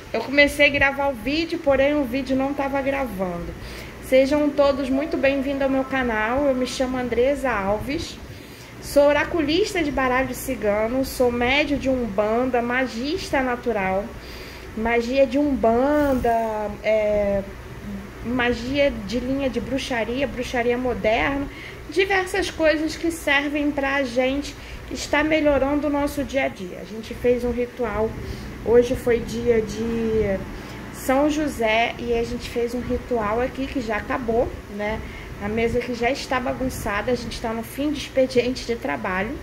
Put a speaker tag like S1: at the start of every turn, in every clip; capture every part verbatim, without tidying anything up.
S1: Eu comecei a gravar o vídeo, porém o vídeo não estava gravando. Sejam todos muito bem-vindos ao meu canal. Eu me chamo Andresa Alves. Sou oraculista de baralho cigano, sou médio de umbanda, magista natural, magia de umbanda, é, magia de linha de bruxaria, bruxaria moderna, diversas coisas que servem para a gente estar melhorando o nosso dia a dia. A gente fez um ritual, hoje foi dia de São José e a gente fez um ritual aqui que já acabou, né? A mesa que já está bagunçada, a gente está no fim de expediente de trabalho.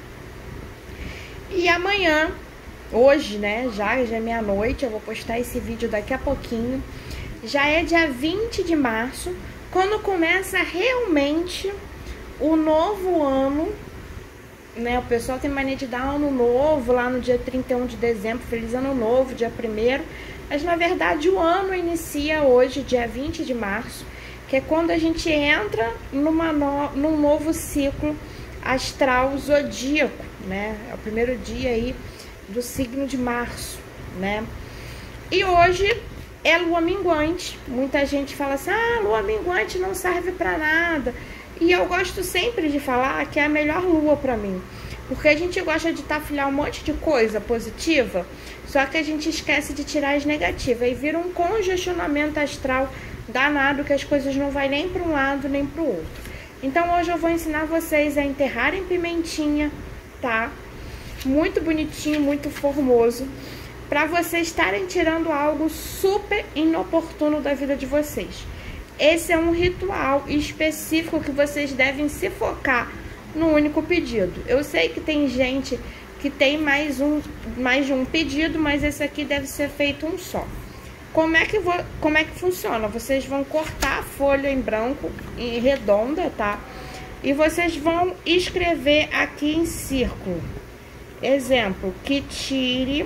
S1: E amanhã, hoje, né, já, já é meia-noite, eu vou postar esse vídeo daqui a pouquinho. Já é dia vinte de março, quando começa realmente o novo ano, né? O pessoal tem mania de dar ano novo lá no dia trinta e um de dezembro, feliz ano novo, dia primeiro. Mas na verdade o ano inicia hoje, dia vinte de março. Que é quando a gente entra numa no, num novo ciclo astral zodíaco, né? É o primeiro dia aí do signo de março, né? E hoje é lua minguante. Muita gente fala assim, ah, lua minguante não serve pra nada. E eu gosto sempre de falar que é a melhor lua pra mim. Porque a gente gosta de tafilhar um monte de coisa positiva, só que a gente esquece de tirar as negativas. E vira um congestionamento astral danado que as coisas não vai nem para um lado nem para o outro. Então hoje eu vou ensinar vocês a enterrarem pimentinha, tá? Muito bonitinho, muito formoso, para vocês estarem tirando algo super inoportuno da vida de vocês. Esse é um ritual específico que vocês devem se focar no único pedido. Eu sei que tem gente que tem mais, um, mais de um pedido, mas esse aqui deve ser feito um só. Como é que vou, como é que funciona? Vocês vão cortar a folha em branco, em redonda, tá? E vocês vão escrever aqui em círculo. Exemplo, que tire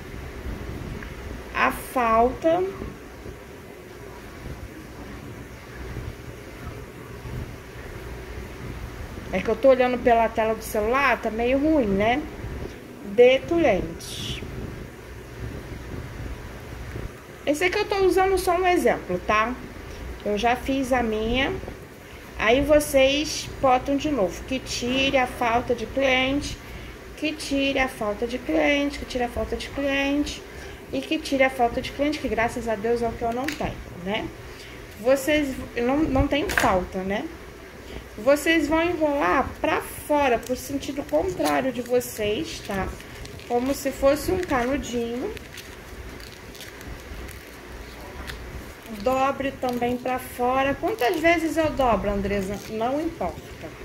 S1: a falta É que eu tô olhando pela tela do celular, tá meio ruim, né? De clientes. Esse aqui eu tô usando só um exemplo, tá? Eu já fiz a minha. Aí vocês botam de novo. Que tire a falta de cliente. Que tire a falta de cliente. Que tire a falta de cliente. E que tire a falta de cliente, que graças a Deus é o que eu não tenho, né? Vocês não, não tem falta, né? Vocês vão enrolar pra fora, pro sentido contrário de vocês, tá? Como se fosse um canudinho. Dobre também pra fora. Quantas vezes eu dobro, Andresa? Não importa.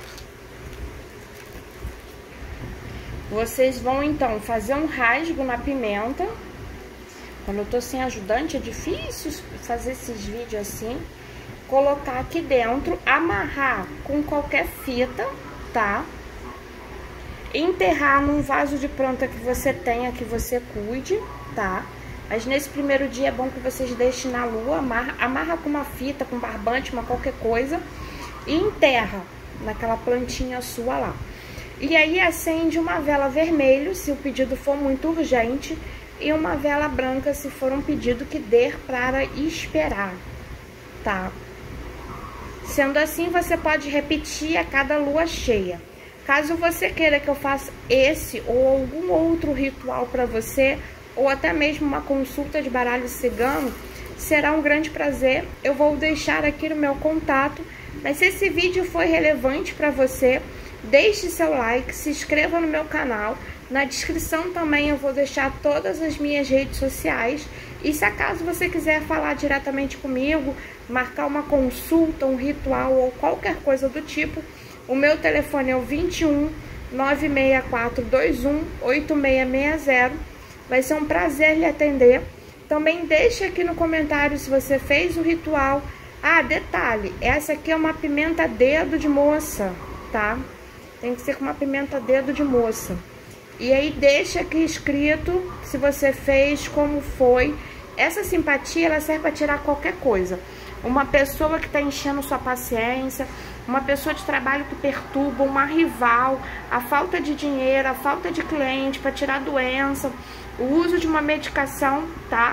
S1: Vocês vão, então, fazer um rasgo na pimenta. Quando eu tô sem ajudante, é difícil fazer esses vídeos assim. Colocar aqui dentro, amarrar com qualquer fita, tá? Enterrar num vaso de planta que você tenha, que você cuide, tá? Mas nesse primeiro dia é bom que vocês deixem na lua, amarra, amarra com uma fita, com barbante, uma qualquer coisa, e enterra naquela plantinha sua lá. E aí acende uma vela vermelha, se o pedido for muito urgente, e uma vela branca, se for um pedido que dê para esperar, tá? Sendo assim, você pode repetir a cada lua cheia. Caso você queira que eu faça esse ou algum outro ritual para você, ou até mesmo uma consulta de baralho cigano, será um grande prazer. Eu vou deixar aqui no meu contato. Mas se esse vídeo foi relevante para você, deixe seu like, se inscreva no meu canal. Na descrição também eu vou deixar todas as minhas redes sociais. E se acaso você quiser falar diretamente comigo, marcar uma consulta, um ritual ou qualquer coisa do tipo, o meu telefone é o vinte e um, nove seis quatro dois um, oito seis seis zero. Vai ser um prazer lhe atender. Também deixe aqui no comentário se você fez o ritual. Ah, detalhe, essa aqui é uma pimenta dedo de moça, tá? Tem que ser com uma pimenta dedo de moça. E aí deixa aqui escrito se você fez, como foi. Essa simpatia, ela serve para tirar qualquer coisa. Uma pessoa que está enchendo sua paciência, uma pessoa de trabalho que perturba, uma rival, a falta de dinheiro, a falta de cliente, para tirar doença, o uso de uma medicação, tá?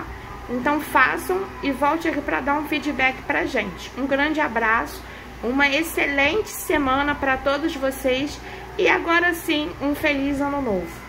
S1: Então façam e volte aqui para dar um feedback pra gente. Um grande abraço, uma excelente semana para todos vocês e agora sim, um feliz ano novo.